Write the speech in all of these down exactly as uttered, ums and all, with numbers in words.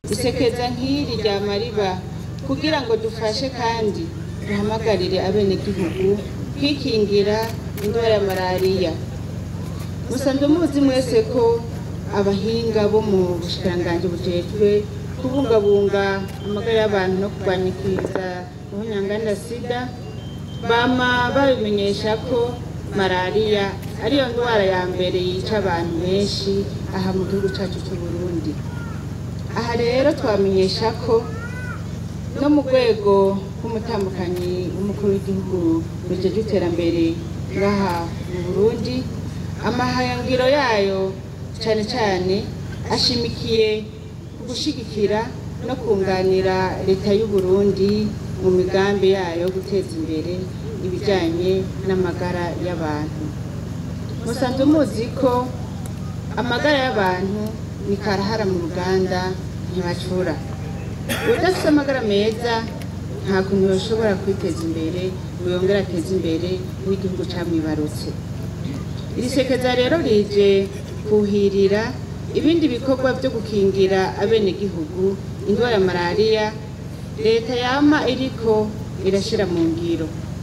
isekeza nk'iri ryama riba kugira ngo dufashe kandi duhamagarire abenegihugu kwikingira indwara ya malariya. Musanzwe muzi mwese ko abahinga bo mu bushikiranganji bujejwe kubungabunga amagara y'abantu no kugwanya ikiza n'ubunyanganda sida bama babimenyesha ko malariya ariyo ndwara ya mbere yica abantu benshi aha mu gihugu cyacu cy'u Burundi. Aha rero twamenyesha ko no mu rwego rw'umutambukanyi w'umukuru w'igihugu rujejwe iterambere ngaha mu Burundi, amahangiro yayo cyane cyane ashimikiye gushigikira no kunganira leta y'u Burundi mu migambi yayo guteza imbere ibijyanye n'amagara y'abantu. Musanzwe muzi ko amagara y'abantu ni karahara mu ruganda ntibacura. Udafite amagara meza nta kuntu yoshobora kwiteza imbere ngo yongere ateze imbere w'igihugu camwibarutse. Iri sekeza rero rije kuhirira ibindi bikorwa byo gukingira abenegihugu indwara ya malariya leta yama iriko irashira mu ngiro.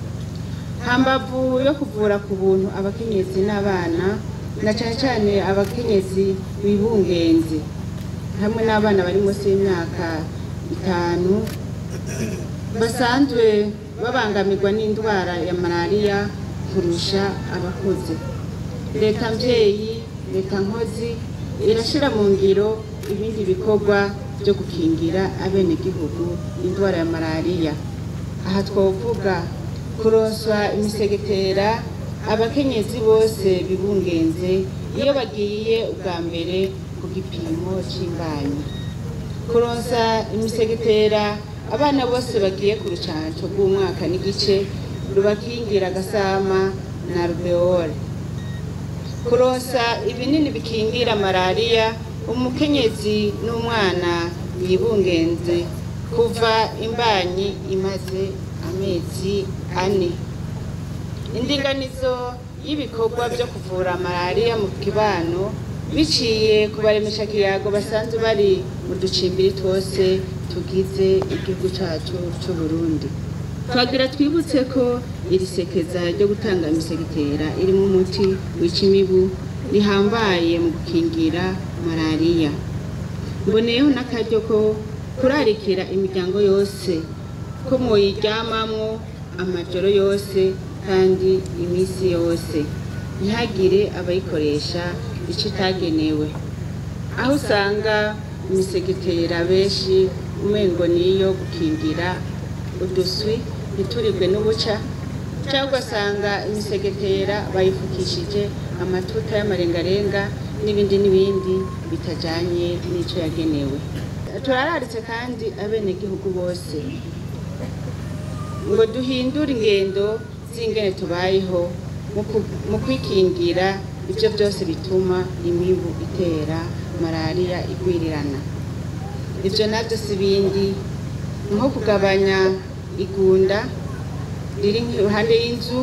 Hambavu yo kuvura ku buntu abakenyezi n'abana na cyane cyane abakenyezi bibungenze hamwe n'abana bari munsi y'imyaka itanu basanzwe babangamirwa n'indwara ya malariya kurusha abakuze. Leta mvyeyi, leta nkozi irashira mu ngiro ibindi bikorwa byo gukingira abenegihugu indwara ya malariya. Aha twovuga kuronswa imisegetera abakenyezi bose bibungenze iyo bagiye ubwa mbere ku gipimo c'imbanyi, kuronsa imisegetera abana bose bagiye ku rucanco rw'umwaka n'igice rubakingira agasama na rubeole, kuronsa ibinini bikingira malariya umukenyezi n'umwana yibungenze kuva imbanyi imaze amezi ane. Indinganizo y'ibikorwa byo kuvura malariya mu kibano biciye ku baremesha kiyago basanzwe bari mu ducimbiri twose tugize igihugu cyacu cy'u Burundi. Twagira twibutse ko iri sekeza ryo gutanga imisegetera irimwo umuti wica imibu rihambaye mu gukingira malariya. Mboneyeho n'akaryo ko kurarikira imiryango yose ko mwoyiryamamwo amajoro yose kandi iminsi yose, ntihagire abayikoresha ico itagenewe. Aho usanga imisegetera benshi umengo niyo gukingira uduswi ntituribwe n'ubuca, cyangwa ugasanga imisegetera bayifukishije amatuta y'amarengarenga n'ibindi n'ibindi bitajanye n'ico yagenewe. Turararitse kandi abenegihugu bose ngo duhindure ingendo z'ingene tubayeho mu kwikingira ibyo byose bituma imibu itera malariya igwirirana. Ibyo nabyo si bindi nko kugabanya igunda riri iruhande y'inzu,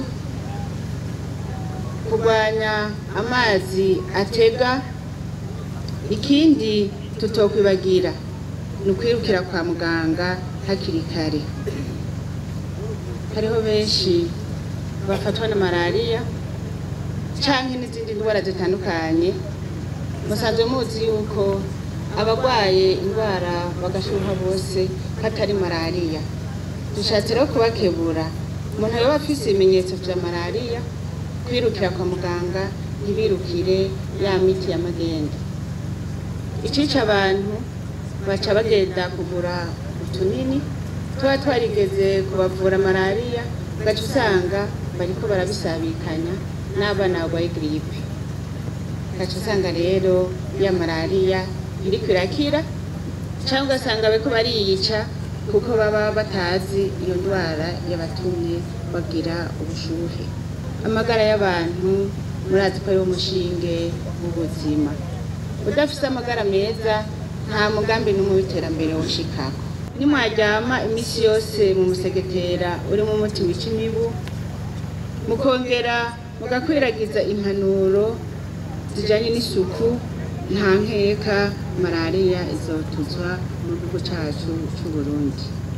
kugwanya amazi atega. Ikindi tutokwibagira ni ukwirukira kwa muganga hakiri kare. Hariho benshi bafatwa na malariya canke n'izindi ndwara zitandukanye. Musanzwe muzi yuko abagwaye indwara bagashuha bose hatari malariya. Dushatse rero kubakebura umuntu yoba afise ibimenyetso vya malariya kwirukira kwa muganga, ntibirukire ya miti ya magenda. Icica abantu baca bagenda kugura utunini tuba twarigeze kubavura malariya, ugaca usanga bariko barabisabikanya n'abana barwaye gripe. Ugaca usanga rero ya malariya iriko irakira, cyangwa ugasanga bariko bariyica kuko baba batazi iyo ndwara yabatumye bagira ubushuhe. Amagara y'abantu murazi ko ari umushinge w'ubuzima. Udafise amagara meza nta mugambi n'umwe w'iterambere woshikako. Nimwaryama imisi yose mu musegetera uri mu muti wica imibu, mukongera mugakwiragiza impanuro zijanye n'isuku nta nkeka malariya izotuzwa mu gihugu cacu c'u Burundi.